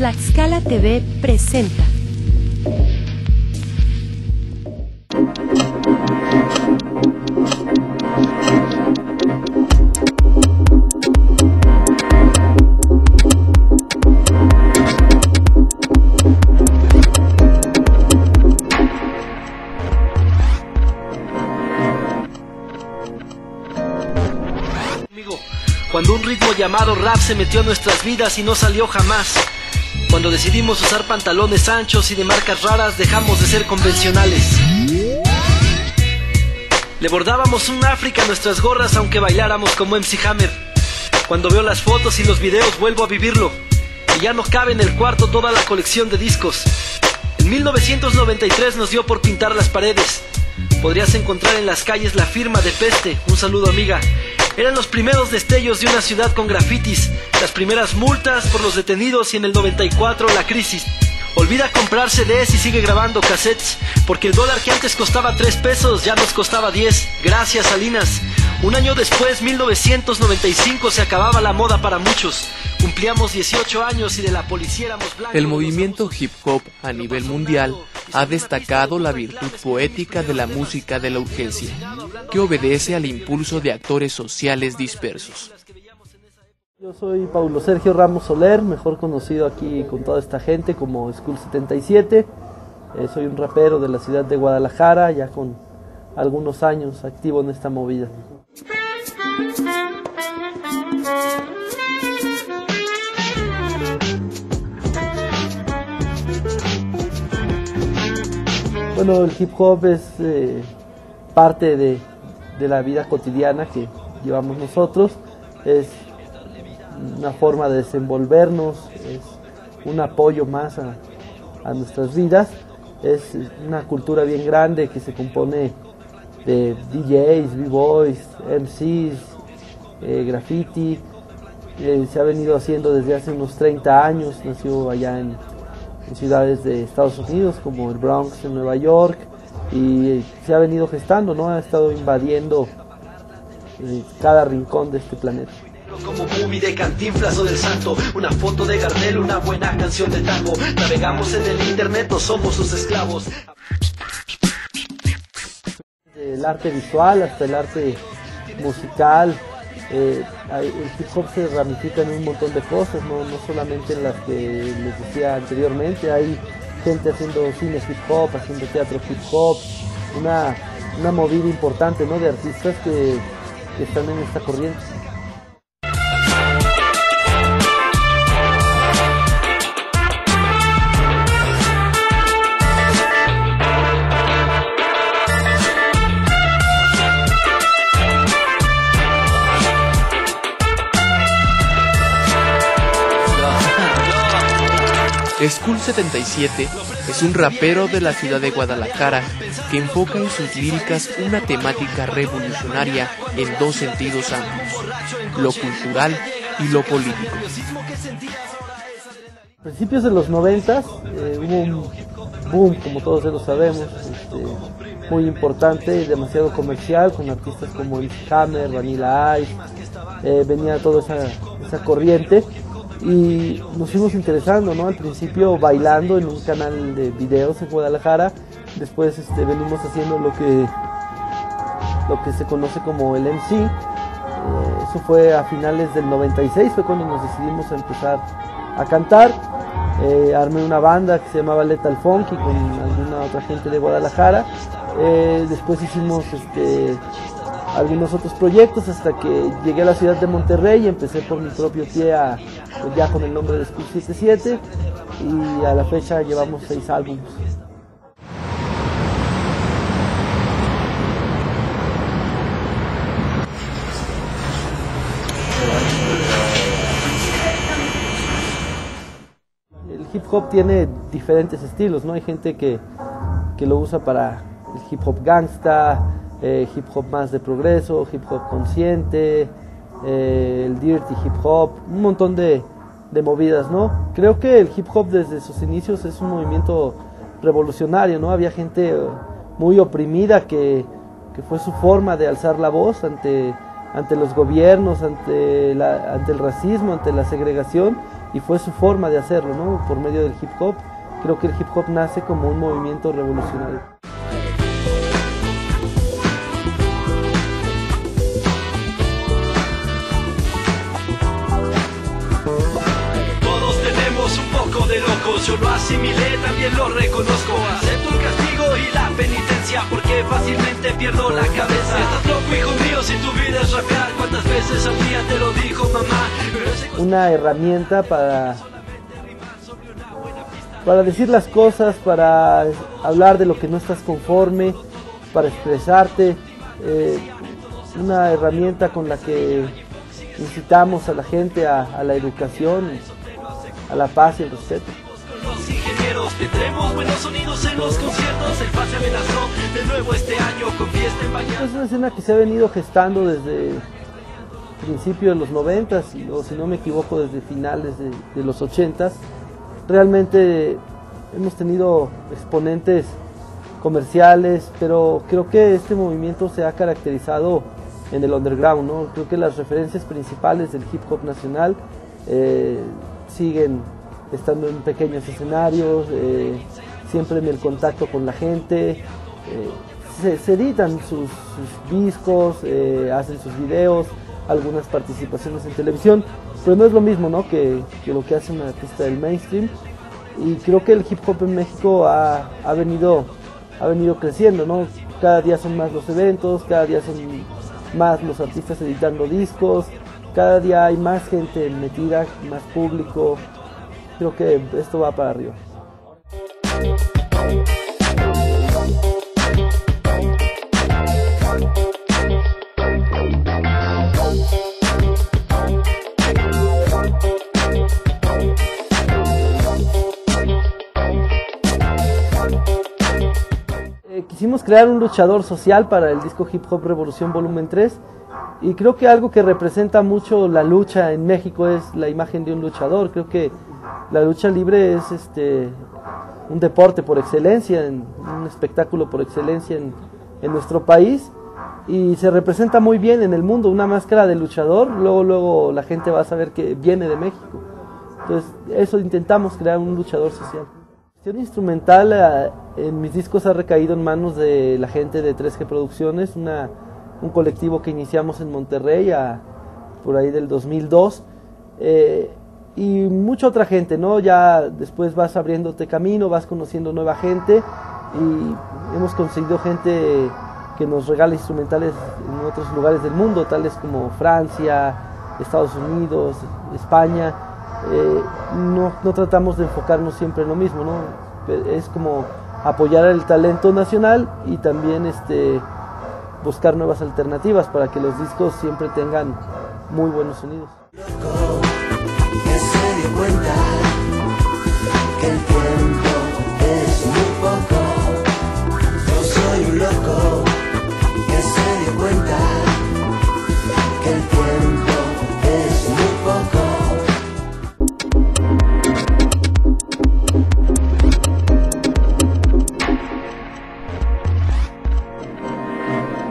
Tlaxcala TV presenta. Cuando un ritmo llamado rap se metió en nuestras vidas y no salió jamás. Cuando decidimos usar pantalones anchos y de marcas raras, dejamos de ser convencionales. Le bordábamos un África a nuestras gorras aunque bailáramos como MC Hammer. Cuando veo las fotos y los videos vuelvo a vivirlo. Y ya no cabe en el cuarto toda la colección de discos. En 1993 nos dio por pintar las paredes. Podrías encontrar en las calles la firma de Peste. Un saludo, amiga. Eran los primeros destellos de una ciudad con grafitis, las primeras multas por los detenidos y en el 94 la crisis. Olvida comprar CDs y sigue grabando cassettes, porque el dólar que antes costaba 3 pesos ya nos costaba 10. Gracias, Salinas. Un año después, 1995, se acababa la moda para muchos. Cumplíamos 18 años y de la policía éramos blancos. El movimiento hip hop a nivel mundial ha destacado la virtud poética de la música de la urgencia, que obedece al impulso de actores sociales dispersos. Yo soy Paulo Sergio Ramos Soler, mejor conocido aquí con toda esta gente como School 77. Soy un rapero de la ciudad de Guadalajara, ya con algunos años activo en esta movida. Bueno, el hip hop es parte de la vida cotidiana que llevamos nosotros, es una forma de desenvolvernos, es un apoyo más a nuestras vidas, es una cultura bien grande que se compone de DJs, B-boys, MCs, graffiti, se ha venido haciendo desde hace unos 30 años, nació allá en ciudades de Estados Unidos como el Bronx en Nueva York y se ha venido gestando, ¿no? Ha estado invadiendo cada rincón de este planeta. Como movie de Cantinflas o del Santo, una foto de Gardel, una buena canción de tango. Navegamos en el internet, no somos sus esclavos. El arte visual hasta el arte musical, el hip hop se ramifica en un montón de cosas, no solamente en las que les decía anteriormente. Hay gente haciendo cine hip hop, haciendo teatro hip hop, una movida importante, ¿no?, de artistas que están en esta corriente. School 77 es un rapero de la ciudad de Guadalajara que enfoca en sus líricas una temática revolucionaria en dos sentidos amplios, lo cultural y lo político. A principios de los 90 hubo un boom, como todos lo sabemos, muy importante, demasiado comercial, con artistas como MC Hammer, Vanilla Ice, venía toda esa corriente. Y nos fuimos interesando, ¿no? Al principio bailando en un canal de videos en Guadalajara, después venimos haciendo lo que se conoce como el MC. Eso fue a finales del 96, fue cuando nos decidimos a empezar a cantar. Armé una banda que se llamaba Lethal Funky con alguna otra gente de Guadalajara. Después hicimos algunos otros proyectos hasta que llegué a la ciudad de Monterrey y empecé por mi propio pie ya con el nombre de School 77 y a la fecha llevamos 6 álbumes. El hip hop tiene diferentes estilos, ¿no? Hay gente que lo usa para el hip hop gangsta, hip hop más de progreso, hip hop consciente, el dirty hip hop, un montón de movidas, ¿no? Creo que el hip hop desde sus inicios es un movimiento revolucionario, ¿no? Había gente muy oprimida que fue su forma de alzar la voz ante los gobiernos, ante el racismo, ante la segregación, y fue su forma de hacerlo, ¿no? Por medio del hip hop. Creo que el hip hop nace como un movimiento revolucionario. Todos tenemos un poco de locos, yo lo asimilé, también lo reconozco. Acepto el castigo y la penitencia porque fácilmente pierdo la cabeza. Estás loco, hijo mío, si tu vida es rapear. ¿Cuántas veces al día te lo dijo mamá? Una herramienta para decir las cosas, para hablar de lo que no estás conforme, para expresarte, una herramienta con la que incitamos a la gente a la educación, a la paz y el respeto. Los ingenieros tendremos buenos sonidos en los conciertos. El FAS se amenazó de nuevo este año con fiesta en Bañada. Es una escena que se ha venido gestando desde principios de los 90s, o si no me equivoco desde finales de los 80s. Realmente hemos tenido exponentes comerciales, pero creo que este movimiento se ha caracterizado en el underground, ¿no? Creo que las referencias principales del hip hop nacional siguen estando en pequeños escenarios, siempre en el contacto con la gente, se editan sus discos, hacen sus videos, algunas participaciones en televisión, pero no es lo mismo, ¿no? que lo que hace un artista del mainstream. Y creo que el hip hop en México ha venido creciendo, ¿no? Cada día son más los eventos, cada día son más los artistas editando discos, cada día hay más gente metida, más público. Creo que esto va para arriba. Quisimos crear un luchador social para el disco Hip Hop Revolución Volumen 3 y creo que algo que representa mucho la lucha en México es la imagen de un luchador. Creo que la lucha libre es un deporte por excelencia, un espectáculo por excelencia en nuestro país y se representa muy bien en el mundo. Una máscara de luchador, luego la gente va a saber que viene de México. Entonces eso intentamos, crear un luchador social. La gestión instrumental en mis discos ha recaído en manos de la gente de 3G Producciones, un colectivo que iniciamos en Monterrey por ahí del 2002, y mucha otra gente, ¿no? Ya después vas abriéndote camino, vas conociendo nueva gente y hemos conseguido gente que nos regala instrumentales en otros lugares del mundo, tales como Francia, Estados Unidos, España. No tratamos de enfocarnos siempre en lo mismo, ¿no? Es como apoyar el talento nacional y también buscar nuevas alternativas para que los discos siempre tengan muy buenos sonidos. Que se dio cuenta que el